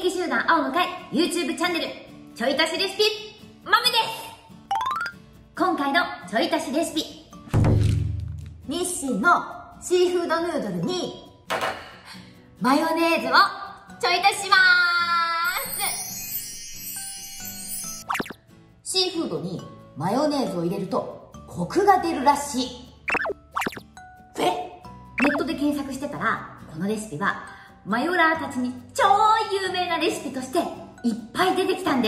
益集団青の会 YouTube チャンネルちょい足しレシピ豆です。今回のちょい足しレシピ、日清のシーフードヌードルにマヨネーズをちょい足しまーす。シーフードにマヨネーズを入れるとコクが出るらしい。ネットで検索してたら、このレシピはマヨラーたちに超有名なレシピとしていっぱい出てきたんです。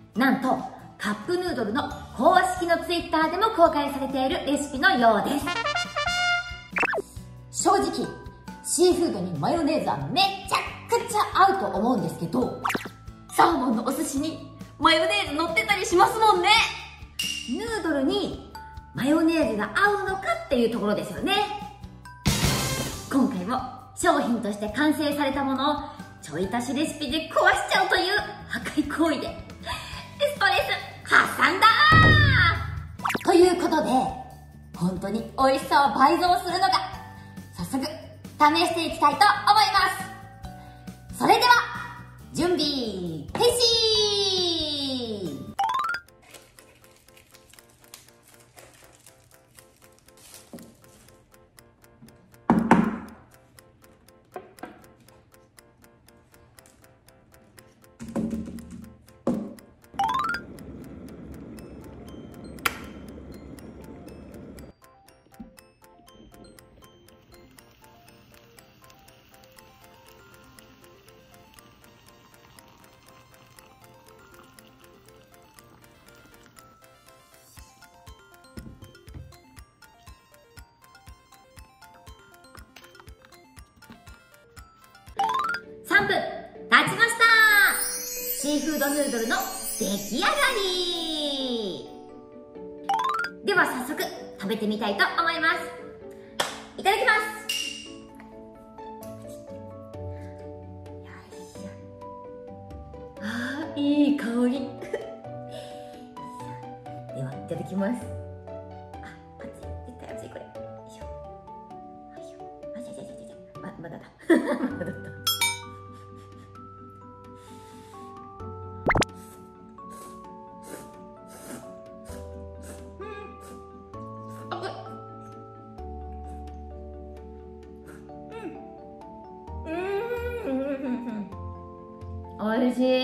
なんとカップヌードルの公式のツイッターでも公開されているレシピのようです。正直シーフードにマヨネーズはめちゃくちゃ合うと思うんですけど、サーモンのお寿司にマヨネーズ乗ってたりしますもんね。ヌードルにマヨネーズが合うのかっていうところですよね。今回も商品として完成されたものをちょい足しレシピで壊しちゃうという破壊行為でストレス発散だーということで、本当に美味しさを倍増するのか早速試していきたいと思います。それでは準備開始。3分経ちました。シーフードヌードルの出来上がりでは早速食べてみたいと思います。いただきます。あー、いい香りではいただきます。あ、熱い、絶対熱いこれ。よいしょよいしょ。あ、まだだまだだおいしい。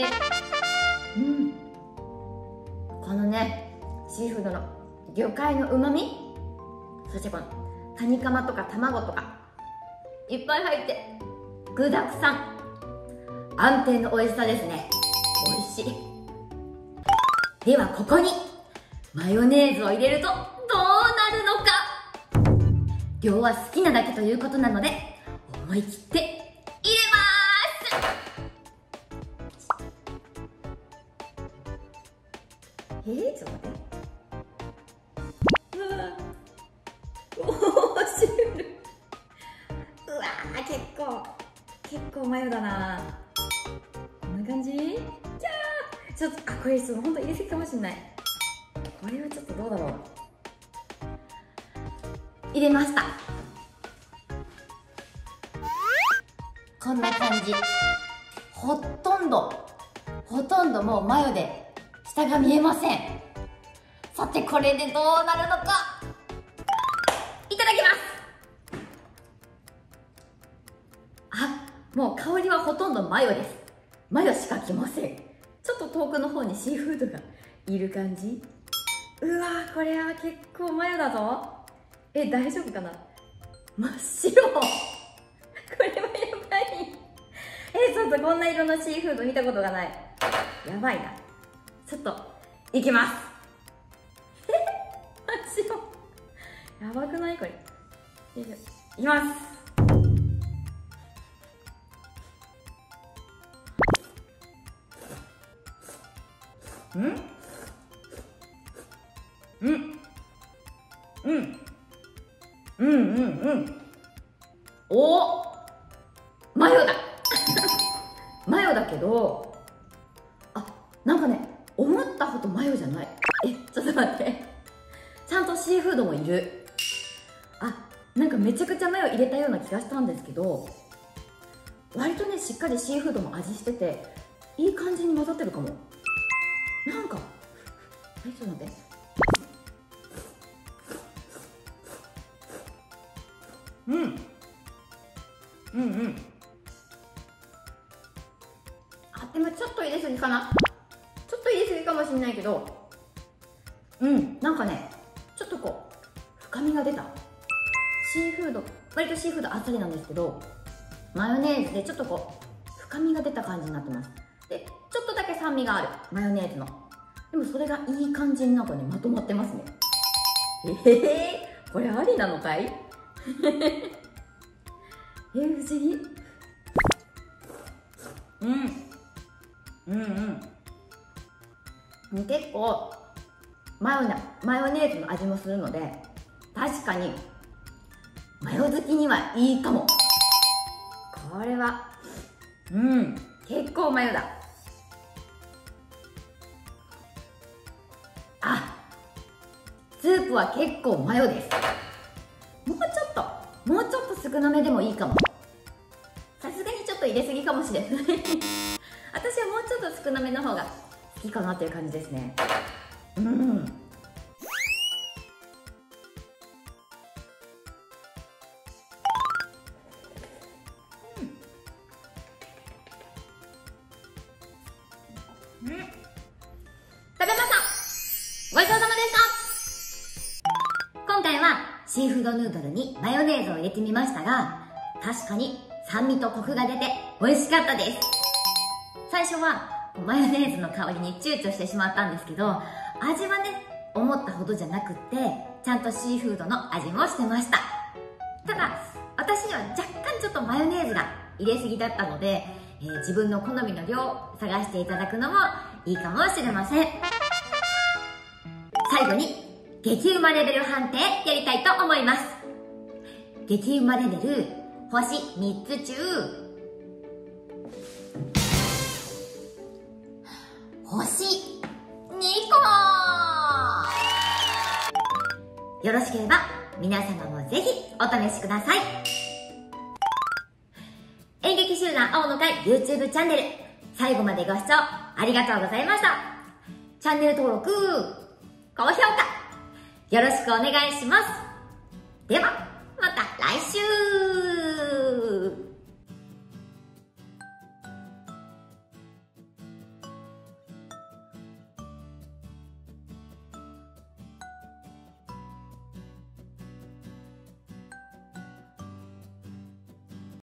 このね、シーフードの魚介の旨味、そしてこのカニカマとか卵とかいっぱい入って具だくさん、安定の美味しさですね。美味しい。ではここにマヨネーズを入れるとどうなるのか。量は好きなだけということなので思い切って入れます。ちょっと待って。うわー、シュール。うわー、結構マヨだな。こんな感じ。いやー、ちょっとこれ本当入れすぎかもしれない。これはちょっとどうだろう。入れました。こんな感じ。ほとんどもうマヨで下が見えません。さてこれでどうなるのか。いただきます。あ、もう香りはほとんどマヨです。マヨしかきません。ちょっと遠くの方にシーフードがいる感じ。うわー、これは結構マヨだぞ。大丈夫かな。真っ白これはやばい。ちょっとこんな色のシーフード見たことがない。やばいな。ちょっといきます。真っ白。やばくないこれ。よいしょ。いきます。おー、マヨだマヨだけど、なんかね、思ったほどマヨじゃない。ちょっと待って。ちゃんとシーフードもいる。なんかめちゃくちゃマヨ入れたような気がしたんですけど、 割とねしっかりシーフードも味してていい感じに混ざってるかも。なんかちょっと待って。あ、でもちょっと入れすぎかな。ちょっと入れすぎかもしれないけど、なんかねちょっとこう深みが出た。シーフード、割とシーフードあっさりなんですけど、マヨネーズでちょっとこう深みが出た感じになってます。でちょっとだけ酸味がある、マヨネーズの。でもそれがいい感じになんかねまとまってますね。これありなのかい？不思議。結構マヨネーズの味もするので、確かにマヨ好きにはいいかも。これは結構マヨだ。あ、スープは結構マヨです。もうちょっと少なめでもいいかも。さすがにちょっと入れすぎかもしれない。私はもうちょっと少なめの方が好きかなっていう感じですね。食べました。ごちそうさまでした。今回はシーフードヌードルにマヨネーズを入れてみましたが、確かに酸味とコクが出て美味しかったです。最初はマヨネーズの香りに躊躇してしまったんですけど、味はね思ったほどじゃなくってちゃんとシーフードの味もしてました。ただ私には若干ちょっとマヨネーズが入れすぎだったので、自分の好みの量を探していただくのもいいかもしれません。最後に激うまレベル判定やりたいと思います。激うまレベル星3つ中星2個。よろしければ皆様もぜひお試しください。演劇集団青の会 YouTube チャンネル、最後までご視聴ありがとうございました。チャンネル登録、高評価よろしくお願いします。ではまた来週。